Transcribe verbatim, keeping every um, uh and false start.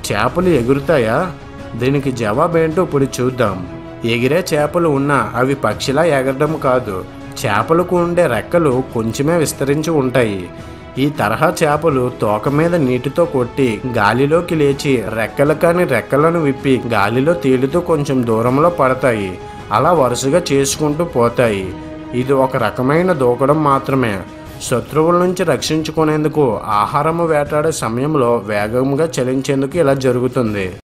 చేపలు ఎగురుతాయా? దీనికి జవాబేంటో ఇప్పుడు చూద్దాం. ఎగిరే చేపలు ఉన్నా అవి పక్షిలా ఎగరడం కాదు. చేపలకు ఉండే రెక్కలు కొంచెమే విస్తరించి ఉంటాయి. ఈ తరహా చేపలు తోక మీద నీటితో కొట్టి గాలిలోకి లేచి రెక్కలు కాని రెక్కలను విప్పి గాలిలో తేలుతూ కొంచెం దూరంలో పడతాయి. అలా వరుసగా చేసుకుంటూ పోతాయి. ఇది ఒక రకమైన దూకడం మాత్రమే. శత్రువుల నుంచి రక్షించుకునేందుకు, ఆహారము వేటాడే సమయంలో వేగంగా చలించేందుకు ఇలా జరుగుతుంది.